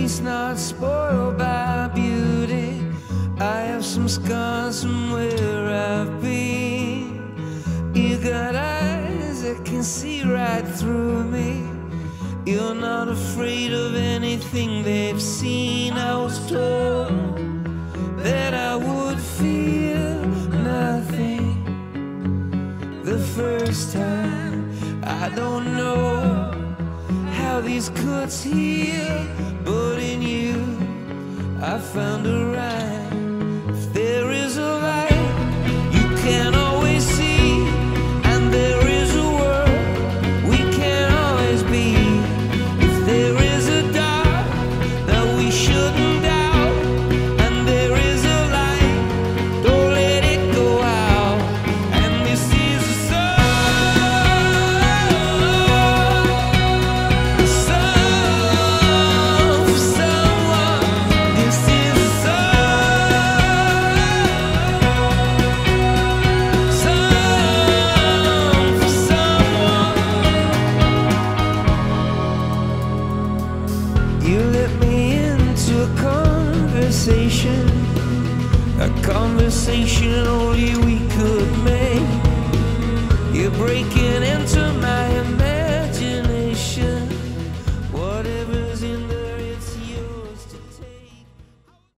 face not spoiled by beauty. I have some scars from where I've been. You got eyes that can see right through me. You're not afraid of anything they've seen. I was told that I would feel nothing the first time. I don't know how these cuts heal, but in you I found a rhyme. If there is a light you can always see, and there is a world we can always be. If there is a dark that we shouldn't doubt, and there is a light, don't let it go out. And this is a song for someone. This is a song for someone. You let me into a conversation only we could make. You're breaking into my imagination.